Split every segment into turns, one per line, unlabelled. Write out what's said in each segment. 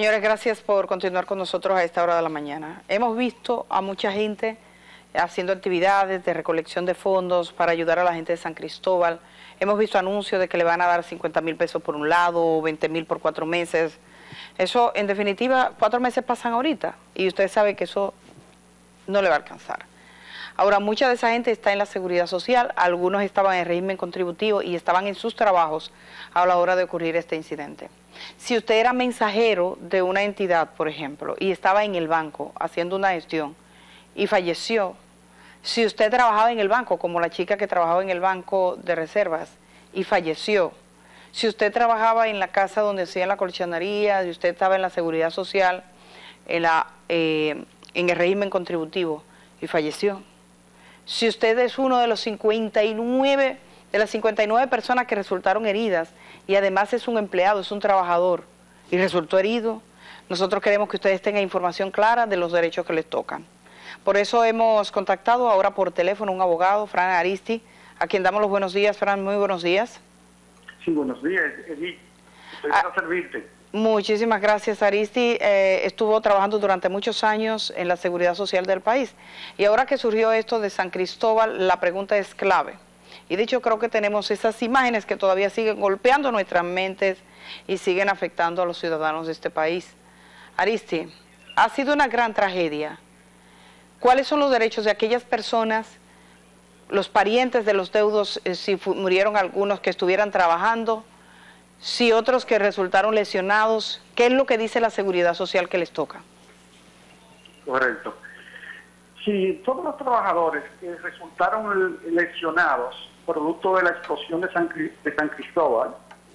Señores, gracias por continuar con nosotros a esta hora de la mañana. Hemos visto a mucha gente haciendo actividades de recolección de fondos para ayudar a la gente de San Cristóbal. Hemos visto anuncios de que le van a dar 50,000 pesos por un lado, o 20,000 por 4 meses. Eso, en definitiva, 4 meses pasan ahorita y usted sabe que eso no le va a alcanzar. Ahora, mucha de esa gente está en la seguridad social, algunos estaban en régimen contributivo y estaban en sus trabajos a la hora de ocurrir este incidente. Si usted era mensajero de una entidad, por ejemplo, y estaba en el banco haciendo una gestión y falleció, si usted trabajaba en el banco, como la chica que trabajaba en el banco de reservas y falleció, si usted trabajaba en la casa donde hacían la colchonería, si usted estaba en la seguridad social, en el régimen contributivo y falleció, si usted es uno de las 59 personas que resultaron heridas y además es un empleado, es un trabajador y resultó herido, nosotros queremos que ustedes tengan información clara de los derechos que les tocan. Por eso hemos contactado ahora por teléfono a un abogado, Fran Aristi, a quien damos los buenos días. Fran, muy buenos días.
Sí, buenos días, Edith. Estoy para servirte.
Muchísimas gracias, Aristi. Estuvo trabajando durante muchos años en la seguridad social del país. Y ahora que surgió esto de San Cristóbal, la pregunta es clave. Y de hecho creo que tenemos esas imágenes que todavía siguen golpeando nuestras mentes y siguen afectando a los ciudadanos de este país. Aristi, ha sido una gran tragedia. ¿Cuáles son los derechos de aquellas personas, los parientes de los deudos, si murieron algunos que estuvieran trabajando, si otros que resultaron lesionados? ¿Qué es lo que dice la seguridad social que les toca?
Correcto. Si todos los trabajadores que resultaron lesionados producto de la explosión de San Cristóbal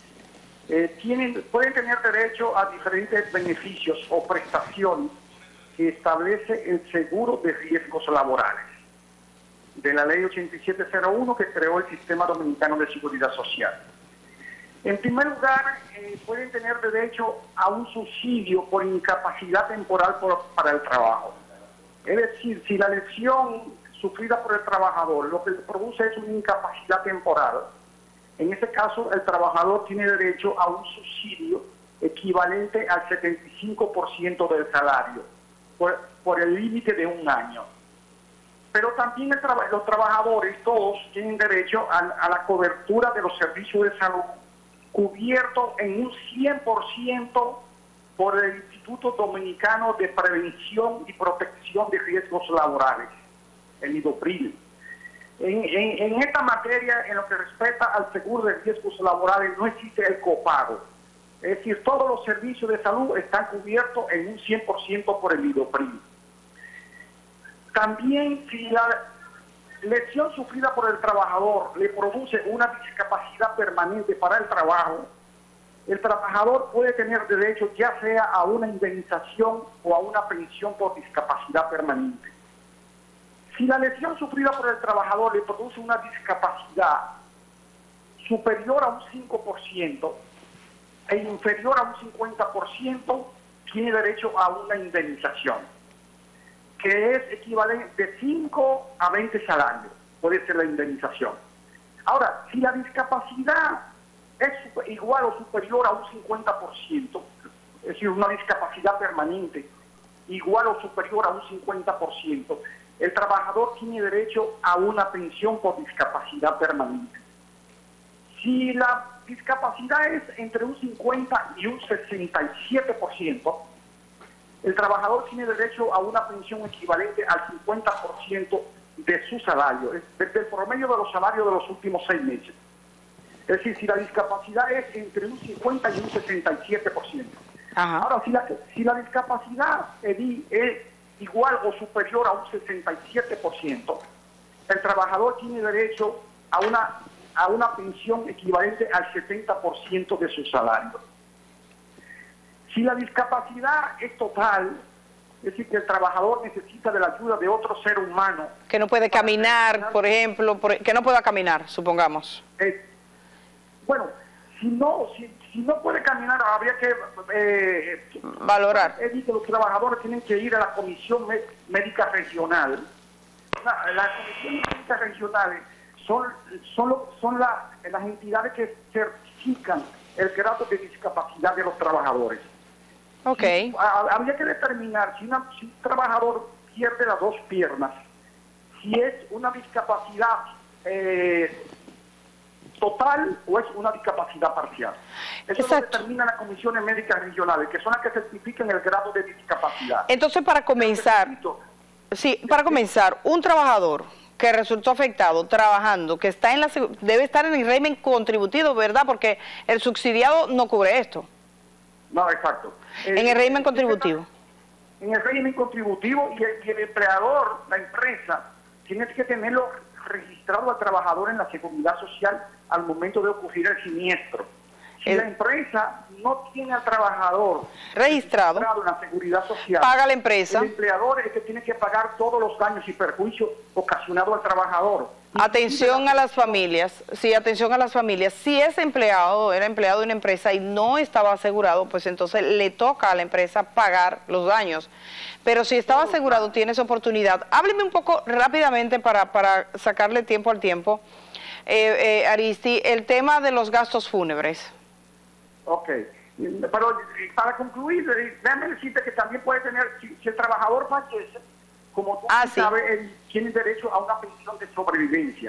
pueden tener derecho a diferentes beneficios o prestaciones que establece el seguro de riesgos laborales de la ley 8701 que creó el Sistema Dominicano de Seguridad Social. En primer lugar, pueden tener derecho a un subsidio por incapacidad temporal para el trabajo. Es decir, si la lesión sufrida por el trabajador lo que le produce es una incapacidad temporal, en ese caso el trabajador tiene derecho a un subsidio equivalente al 75% del salario, por el límite de 1 año. Pero también los trabajadores todos tienen derecho a la cobertura de los servicios de salud cubiertos en un 100% por el Instituto Dominicano de Prevención y Protección de Riesgos Laborales, el IDOPRIL. En esta materia, en lo que respecta al seguro de riesgos laborales, no existe el copago. Es decir, todos los servicios de salud están cubiertos en un 100% por el IDOPRIL. También, si la lesión sufrida por el trabajador le produce una discapacidad permanente para el trabajo, el trabajador puede tener derecho ya sea a una indemnización o a una pensión por discapacidad permanente. Si la lesión sufrida por el trabajador le produce una discapacidad superior a un 5% e inferior a un 50%, tiene derecho a una indemnización, que es equivalente de 5 a 20 salarios, puede ser la indemnización. Ahora, si la discapacidad es igual o superior a un 50%, es decir, una discapacidad permanente igual o superior a un 50%, el trabajador tiene derecho a una pensión por discapacidad permanente. Si la discapacidad es entre un 50 y un 67%, el trabajador tiene derecho a una pensión equivalente al 50% de su salario, desde el promedio de los salarios de los últimos 6 meses. Es decir, si la discapacidad es entre un 50 y un 67%. Ajá. Ahora, si la discapacidad es igual o superior a un 67%, el trabajador tiene derecho a una pensión equivalente al 70% de su salario. Si la discapacidad es total, es decir, que el trabajador necesita de la ayuda de otro ser humano.
Que no puede caminar, por ejemplo, que no pueda caminar, supongamos.
Bueno, si no puede caminar, habría que
valorar.
Es decir, que los trabajadores tienen que ir a la Comisión Médica Regional. Las comisiones médicas regionales son las entidades que certifican el grado de discapacidad de los trabajadores.
Ok.
Habría que determinar si un trabajador pierde las dos piernas, si es una discapacidad total o es una discapacidad parcial. Eso lo determina las comisiones médicas regionales, que son las que certifican el grado de discapacidad.
Entonces, para comenzar, un trabajador que resultó afectado trabajando, que está debe estar en el régimen contributivo, ¿verdad? Porque el subsidiado no cubre esto.
No, exacto.
En el régimen contributivo.
En el régimen contributivo, y el empleador, la empresa, tiene que tenerlo registrado al trabajador en la seguridad social al momento de ocurrir el siniestro. Si la empresa no tiene al trabajador
registrado
en la seguridad social,
paga la empresa.
El empleador es el que tiene que pagar todos los daños y perjuicios ocasionados al trabajador.
Atención a las familias, atención a las familias. Si ese empleado era empleado de una empresa y no estaba asegurado, pues entonces le toca a la empresa pagar los daños. Pero si estaba asegurado, tiene esa oportunidad. Hábleme un poco rápidamente para sacarle tiempo al tiempo, Aristi, el tema de los gastos fúnebres.
Ok, pero para concluir, déjame decirte que también puede tener, si el trabajador fallece, como tú sabes, él tiene derecho a una pensión de sobrevivencia.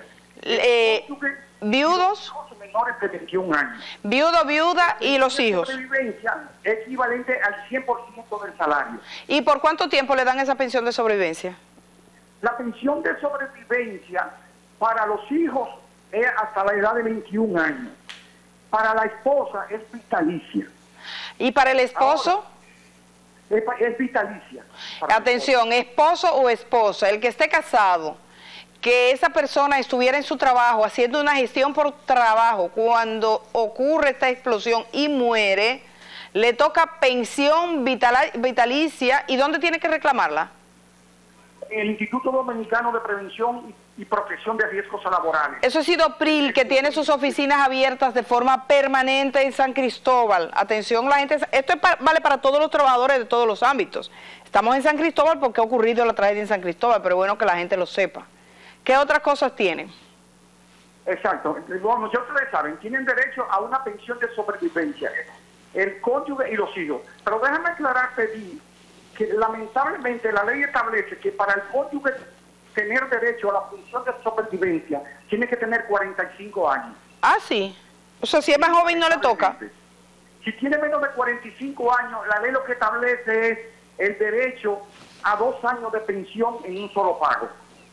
Viudos,
menores de 21 años.
Viuda y los hijos.
Sobrevivencia es equivalente al 100% del salario.
¿Y por cuánto tiempo le dan esa pensión de sobrevivencia?
La pensión de sobrevivencia para los hijos es hasta la edad de 21 años. Para la esposa es vitalicia.
¿Y para el esposo?
Ahora, es vitalicia.
Atención, esposo o esposa, el que esté casado, que esa persona estuviera en su trabajo haciendo una gestión por trabajo, cuando ocurre esta explosión y muere, le toca pensión vitalicia. ¿Y dónde tiene que reclamarla?
El Instituto Dominicano de Prevención y Protección de Riesgos Laborales.
Eso es IDOPRIL, que tiene sus oficinas abiertas de forma permanente en San Cristóbal. Atención, la gente, esto vale para todos los trabajadores de todos los ámbitos. Estamos en San Cristóbal porque ha ocurrido la tragedia en San Cristóbal, pero bueno que la gente lo sepa. ¿Qué otras cosas tienen?
Exacto. Bueno, ya ustedes saben, tienen derecho a una pensión de sobrevivencia, el cónyuge y los hijos. Pero déjame aclarar, pedir que lamentablemente la ley establece que para el cónyuge tener derecho a la pensión de sobrevivencia tiene que tener 45 años.
Ah, sí. O sea, si es más joven no le toca.
Si tiene menos de 45 años, la ley lo que establece es el derecho a 2 años de pensión en un solo pago.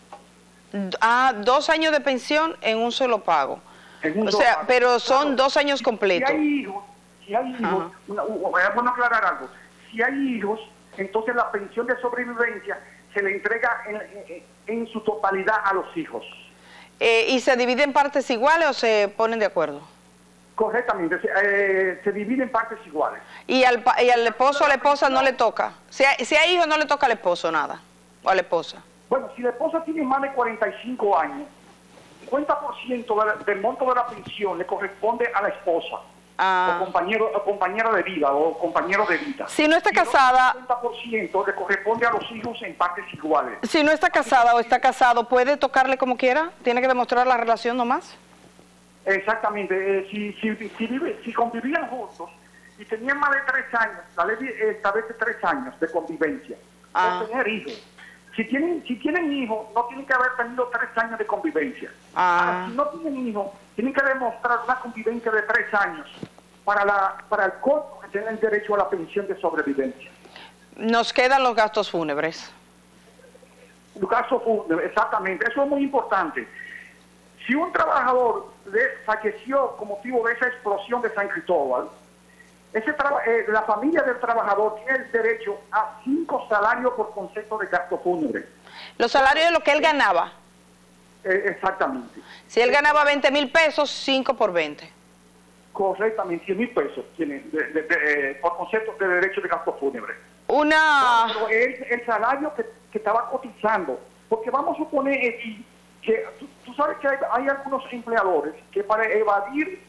2 años de pensión en un solo pago. O sea, pago. Pero son 2 años completos.
Si hay hijos, es bueno aclarar algo. Si hay hijos, entonces la pensión de sobrevivencia se le entrega en su totalidad a los hijos. ¿Y
se divide en partes iguales o se ponen de acuerdo?
Correctamente, se divide en partes iguales.
¿Y al esposo o a la esposa no le toca? Si hay hijos no le toca al esposo nada, o a la esposa.
Bueno, si la esposa tiene más de 45 años, 50% del monto de la pensión le corresponde a la esposa. O compañera de vida o compañero de vida.
Si no está casada,
el 50% le corresponde a los hijos en partes iguales.
Si no está casada o está casado, ¿puede tocarle como quiera? ¿Tiene que demostrar la relación nomás?
Exactamente. Si convivían juntos y tenían más de 3 años, la ley establece 3 años de convivencia por tener hijos. Si tienen hijos, no tienen que haber tenido 3 años de convivencia. Ahora, si no tienen hijos, tienen que demostrar una convivencia de 3 años para el cónyuge que tiene el derecho a la pensión de sobrevivencia.
Nos quedan los gastos fúnebres.
Los gastos fúnebres, exactamente. Eso es muy importante. Si un trabajador falleció con motivo de esa explosión de San Cristóbal, la familia del trabajador tiene el derecho a 5 salarios por concepto de gasto fúnebre.
Los salarios de lo que él ganaba.
Exactamente.
Si él ganaba 20,000 pesos, 5 por 20.
Correctamente, 100,000 pesos tiene por concepto de derecho de gasto fúnebre. Pero el salario que estaba cotizando, porque vamos a suponer que tú sabes que hay algunos empleadores que para evadir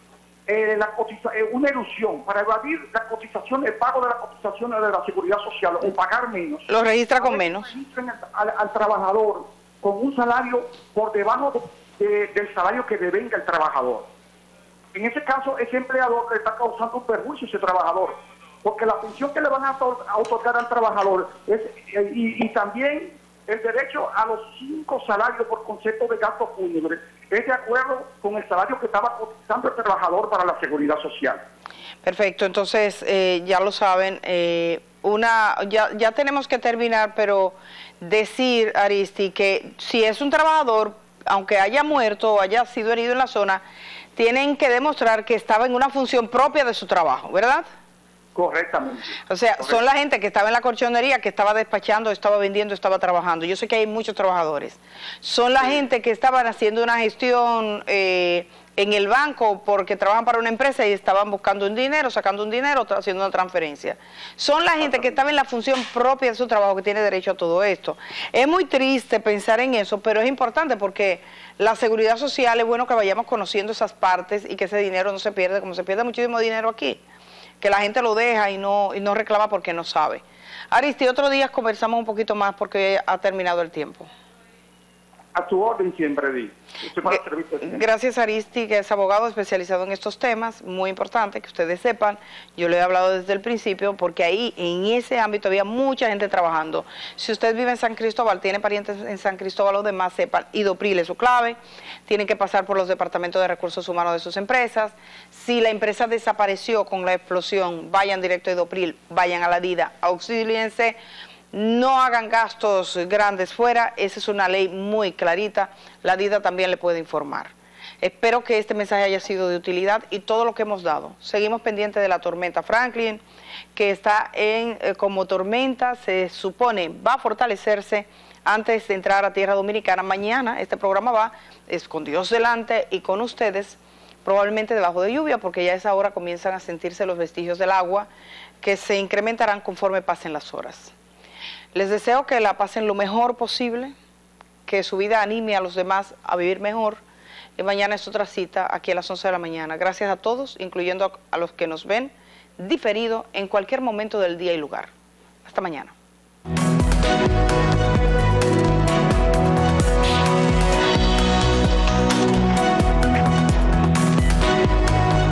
una ilusión, para evadir la cotización, el pago de la cotización de la seguridad social o pagar menos,
lo registra con menos.
Registran al trabajador con un salario por debajo del salario que devenga el trabajador. En ese caso, ese empleador le está causando un perjuicio a ese trabajador, porque la pensión que le van a otorgar al trabajador es, y también el derecho a los 5 salarios por concepto de gastos fúnebres es de acuerdo con el salario que estaba cotizando el trabajador para la seguridad social.
Perfecto, entonces ya lo saben, ya tenemos que terminar, pero decir, Aristi, que si es un trabajador, aunque haya muerto o haya sido herido en la zona, tienen que demostrar que estaba en una función propia de su trabajo, ¿verdad?
Correctamente.
O sea,
Correcto.
Son la gente que estaba en la colchonería, que estaba despachando, estaba vendiendo, estaba trabajando. Yo sé que hay muchos trabajadores. Son la gente que estaban haciendo una gestión en el banco porque trabajan para una empresa y estaban buscando un dinero, sacando un dinero, haciendo una transferencia. Son la gente que estaba en la función propia de su trabajo que tiene derecho a todo esto. Es muy triste pensar en eso, pero es importante porque la seguridad social es bueno que vayamos conociendo esas partes y que ese dinero no se pierde, como se pierde muchísimo dinero aquí, que la gente lo deja y no reclama porque no sabe. Aristi, otro día conversamos un poquito más porque ha terminado el tiempo.
A tu orden siempre, Di.
Gracias, Aristi, que es abogado especializado en estos temas, muy importante que ustedes sepan. Yo le he hablado desde el principio porque ahí, en ese ámbito, había mucha gente trabajando. Si usted vive en San Cristóbal, tiene parientes en San Cristóbal, los demás sepan, IDOPRIL es su clave, tienen que pasar por los departamentos de recursos humanos de sus empresas. Si la empresa desapareció con la explosión, vayan directo a IDOPRIL, vayan a la DIDA, auxíliense. No hagan gastos grandes fuera, esa es una ley muy clarita, la DIDA también le puede informar. Espero que este mensaje haya sido de utilidad y todo lo que hemos dado. Seguimos pendientes de la tormenta Franklin, que está como tormenta, se supone va a fortalecerse antes de entrar a tierra dominicana. Mañana este programa va con Dios delante y con ustedes, probablemente debajo de lluvia, porque ya a esa hora comienzan a sentirse los vestigios del agua, que se incrementarán conforme pasen las horas. Les deseo que la pasen lo mejor posible, que su vida anime a los demás a vivir mejor. Y mañana es otra cita aquí a las 11 de la mañana. Gracias a todos, incluyendo a los que nos ven diferido en cualquier momento del día y lugar. Hasta mañana.